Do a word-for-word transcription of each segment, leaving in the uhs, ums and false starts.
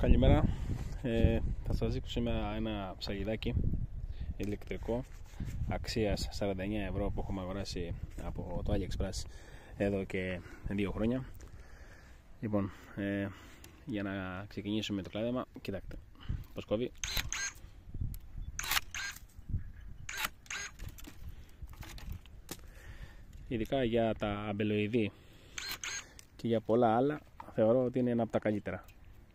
Καλημέρα. Ε, θα σας δείξω σήμερα ένα ψαγιδάκι ηλεκτρικό αξίας σαράντα εννέα ευρώ που έχουμε αγοράσει από το AliExpress εδώ και δύο χρόνια. Λοιπόν, ε, για να ξεκινήσουμε το κλάδεμα, κοιτάξτε πως κόβει. Ειδικά για τα αμπελοειδή και για πολλά άλλα θεωρώ ότι είναι ένα από τα καλύτερα.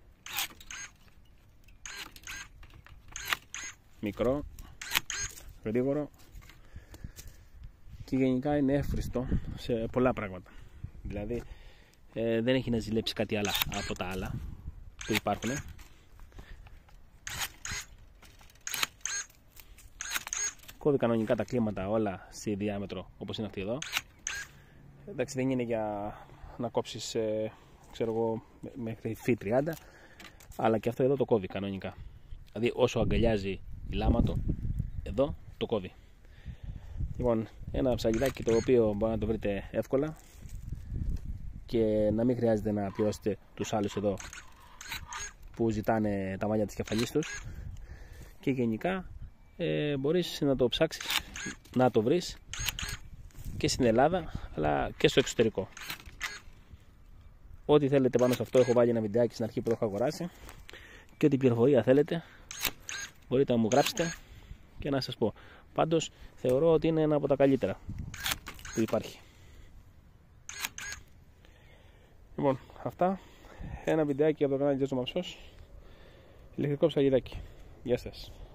Μικρό, γρήγορο και γενικά είναι εύχριστο σε πολλά πράγματα. Δηλαδή ε, δεν έχει να ζηλέψει κάτι άλλο από τα άλλα που υπάρχουν. Κόβει κανονικά τα κλίματα όλα σε διάμετρο όπως είναι αυτή εδώ. Εντάξει, δεν είναι για να κόψεις ε, ξέρω εγώ μέχρι φι τριάντα, αλλά και αυτό εδώ το κόβει κανονικά. Δηλαδή όσο αγκαλιάζει η λάμα του, εδώ το κόβει. Λοιπόν, ένα ψαγιδάκι το οποίο μπορεί να το βρείτε εύκολα και να μην χρειάζεται να πληρώσετε τους άλλους εδώ που ζητάνε τα μαλλιά της κεφαλής τους, και γενικά ε, μπορείς να το ψάξεις, να το βρεις και στην Ελλάδα αλλά και στο εξωτερικό. Ό,τι θέλετε πάνω σε αυτό έχω βάλει ένα βιντεάκι στην αρχή που το έχω αγοράσει, και ό,τι πληροφορία θέλετε μπορείτε να μου γράψετε και να σας πω. Πάντως θεωρώ ότι είναι ένα από τα καλύτερα που υπάρχει. Λοιπόν, αυτά. Ένα βιντεάκι από το κανάλι Τζέσο Μαψός. Ηλεκτρικό ψαγιδάκι. Γεια σας.